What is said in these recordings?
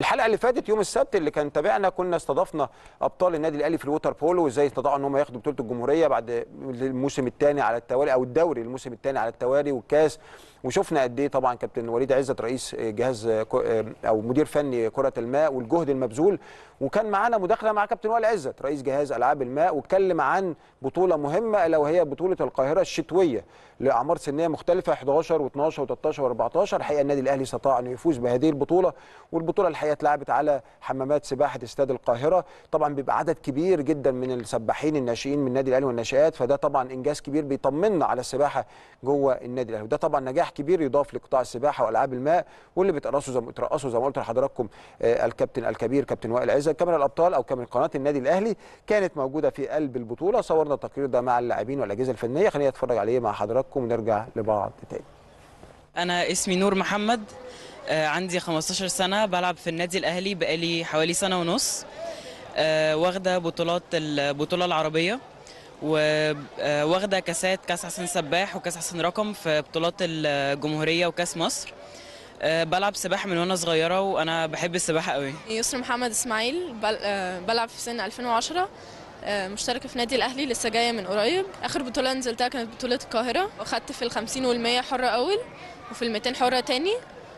الحلقه اللي فاتت يوم السبت اللي كان تابعنا كنا استضفنا ابطال النادي الاهلي في الووتر بولو وازاي استطاعوا ان هم ياخدوا بطوله الجمهوريه بعد الموسم الثاني على التوالي او الدوري الموسم الثاني على التوالي والكاس. وشفنا قد ايه طبعا كابتن وليد عزت رئيس جهاز او مدير فني كره الماء والجهد المبذول. وكان معانا مداخله مع كابتن وليد عزت رئيس جهاز العاب الماء واتكلم عن بطوله مهمه الا وهي بطوله القاهره الشتويه لاعمار سنيه مختلفه 11 و12 و13 و14. الحقيقه النادي الاهلي استطاع انه يفوز بهذه البطوله، والبطوله الحقيقه اتلعبت على حمامات سباحه استاد القاهره. طبعا بيبقى عدد كبير جدا من السباحين الناشئين من النادي الاهلي والناشئات، فده طبعا انجاز كبير بيطمنا على السباحه جوه النادي الاهلي، وده طبعا نجاح كبير يضاف لقطاع السباحه والعاب الماء واللي بترأسوا زي ما قلت لحضراتكم الكابتن الكبير كابتن وائل عزت. كاميرا الابطال او كاميرا قناه النادي الاهلي كانت موجوده في قلب البطوله، صورنا التقرير ده مع اللاعبين والاجهزه الفنيه. خلينا نتفرج عليه مع حضراتكم ونرجع لبعض تاني. انا اسمي نور محمد، عندي 15 سنه، بلعب في النادي الاهلي بقالي حوالي سنه ونص. واخده بطولات البطوله العربيه، وواخده كاس حسن سباح وكاس حسن رقم في بطولات الجمهوريه وكاس مصر. بلعب سباحه من وانا صغيره وانا بحب السباحه قوي. يسرا محمد اسماعيل، بلعب في سن 2010، مشتركه في نادي الاهلي، لسه جايه من قريب. اخر بطوله نزلتها كانت بطوله القاهره، واخدت في ال50 وال100 حره اول، وفي ال200 حره تاني،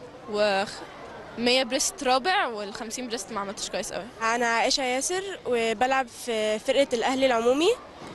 و100 بريست رابع، وال50 بريست ما عملتش كويس قوي. انا عائشه ياسر وبلعب في فرقه الاهلي العمومي،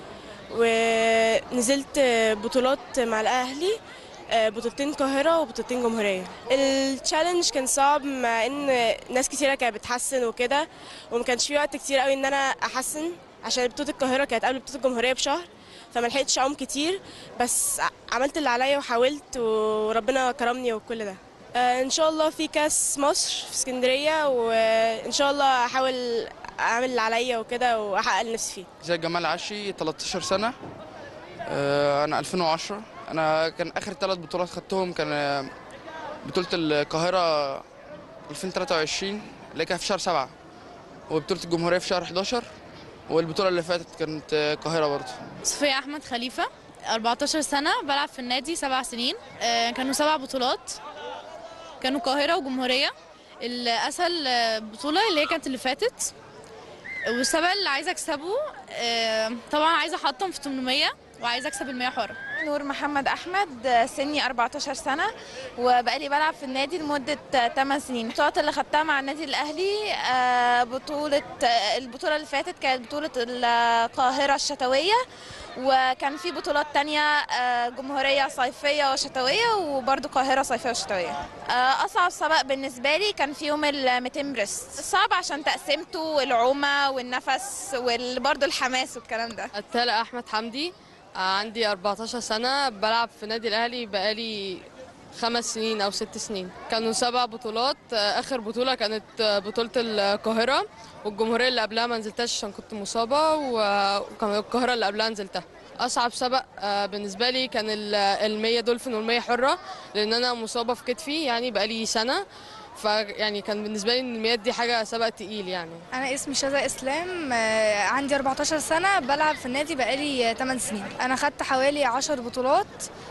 ونزلت بطولات مع الاهلي، بطولتين قاهره وبطولتين جمهوريه. التشالنج كان صعب مع ان ناس كتيره كانت بتحسن وكده، وما كانش في وقت كتير قوي ان انا احسن عشان بطوله القاهره كانت قبل بطوله الجمهوريه بشهر، فما لحقتش اعوم كتير، بس عملت اللي عليا وحاولت وربنا كرمني وكل ده. ان شاء الله في كاس مصر في اسكندريه، وان شاء الله احاول اعمل اللي عليا وكده واحقق اللي نفسي فيه. زي جمال عشي، 13 سنه، انا 2010. انا كان اخر 3 بطولات خدتهم كان بطوله القاهره 2023 اللي كانت في شهر 7، وبطوله الجمهوريه في شهر 11، والبطوله اللي فاتت كانت القاهره برضه. صفية احمد خليفه، 14 سنه، بلعب في النادي 7 سنين. كانوا 7 بطولات، كانوا قاهره وجمهوريه. الاسهل بطوله اللي هي كانت اللي فاتت، والسبق اللي عايزه اكسبه طبعا عايزه احطم في 800 وعايزه اكسب ال100 حاره. نور محمد احمد، سني 14 سنه، وبقالي بلعب في النادي لمده 8 سنين. البطولات اللي خدتها مع النادي الاهلي البطوله اللي فاتت كانت بطوله القاهره الشتويه، وكان في بطولات تانية جمهورية صيفية وشتوية، وبرضو قاهرة صيفية وشتوية. أصعب سباق بالنسبة لي كان في يوم ال200 بريست، صعب عشان تقسيمته والعومة والنفس وبرضو الحماس والكلام ده. التالي أحمد حمدي، عندي 14 سنة، بلعب في نادي الأهلي بقالي 5 سنين أو 6 سنين. كانوا 7 بطولات، آخر بطولة كانت بطولة القاهرة، والجمهورية اللي قبلها ما نزلتهاش عشان كنت مصابة، وكان القاهرة اللي قبلها نزلتها. أصعب سبق بالنسبة لي كان ال100 دولفين وال100 حرة، لأن أنا مصابة في كتفي يعني بقالي سنة، فيعني كان بالنسبة لي الميات دي حاجة سبق تقيل يعني. أنا اسمي شذى إسلام، عندي 14 سنة، بلعب في النادي بقالي 8 سنين. أنا خدت حوالي 10 بطولات،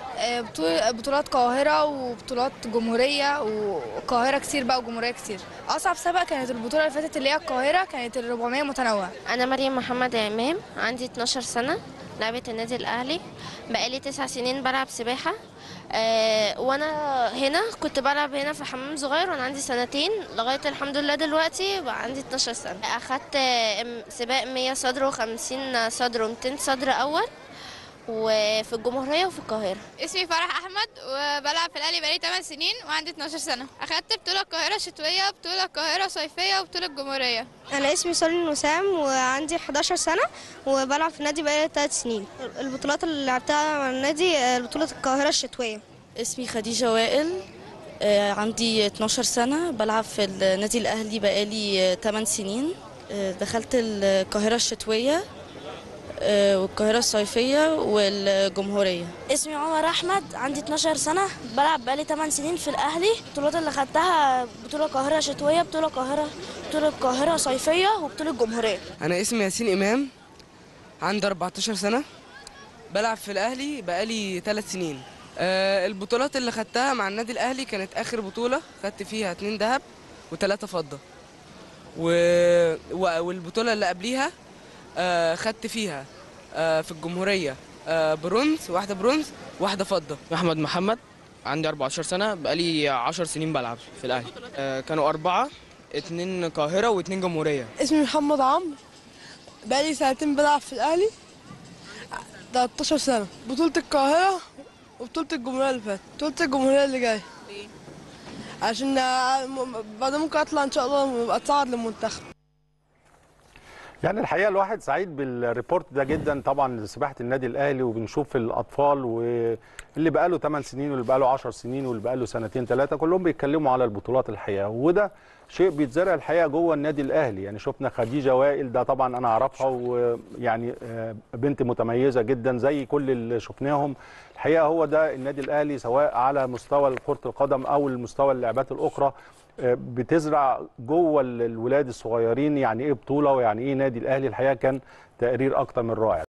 بطولات قاهرة وبطولات جمهورية، وقاهرة كتير بقى وجمهورية كتير. أصعب سبق كانت البطولة اللي فاتت اللي هي القاهرة، كانت ال400 متنوع. أنا مريم محمد إمام، عندي 12 سنة، لعبة النادي الأهلي، بقالي 9 سنين بلعب سباحة. وانا هنا كنت بلعب هنا في حمام صغير وانا عندي 2 سنين، لغايه الحمد لله دلوقتي بقى عندي 12 سنه. اخدت سباق 100 صدر و50 صدر و200 صدر اول، وفي الجمهوريه وفي القاهره. اسمي فرح احمد، وبلعب في الاهلي بقالي 8 سنين وعندي 12 سنه. اخدت بطوله القاهره الشتويه، بطوله القاهره صيفيه، وبطوله الجمهوريه. انا اسمي سالم وسام، وعندي 11 سنه، وبلعب في النادي بقالي 3 سنين. البطولات اللي لعبتها مع النادي بطوله القاهره الشتويه. اسمي خديجه وائل، عندي 12 سنه، بلعب في النادي الاهلي بقالي 8 سنين. دخلت القاهره الشتويه والقاهرة الصيفية والجمهورية. اسمي عمر أحمد، عندي 12 سنة، بلعب بقالي 8 سنين في الأهلي. البطولات اللي خدتها بطولة القاهرة شتوية، بطولة القاهرة صيفية، وبطولة الجمهورية. أنا اسمي ياسين إمام، عندي 14 سنة، بلعب في الأهلي بقالي 3 سنين. البطولات اللي خدتها مع النادي الأهلي كانت آخر بطولة خدت فيها 2 ذهب و3 فضة. والبطوله اللي قبليها خدت فيها في الجمهوريه برونز، واحده برونز واحده فضه. احمد محمد، عندي 14 سنه، بقالي 10 سنين بلعب في الاهلي. كانوا 4، 2 قاهره و2 جمهوريه. اسمي محمد عمرو، بقالي سنتين بلعب في الاهلي، 13 سنه. بطوله القاهره وبطوله الجمهوريه اللي فاتت، بطوله الجمهوريه اللي جايه. ليه؟ عشان بعد ممكن اطلع ان شاء الله اتصعد للمنتخب. يعني الحقيقه الواحد سعيد بالريبورت ده جدا طبعا لسباحه النادي الاهلي، وبنشوف الاطفال واللي بقى له 8 سنين واللي بقى له 10 سنين واللي بقى له 2 3 كلهم بيتكلموا على البطولات الحقيقه، وده شيء بيتزرع الحقيقه جوه النادي الاهلي. يعني شفنا خديجه وائل، ده طبعا انا اعرفها، ويعني بنت متميزه جدا زي كل اللي شفناهم. الحقيقه هو ده النادي الاهلي، سواء على مستوى كره القدم او المستوى اللعبات الاخرى، بتزرع جوه الولاد الصغيرين يعني ايه بطوله ويعني ايه نادي الاهلي. الحقيقه كان تقرير اكتر من رائع.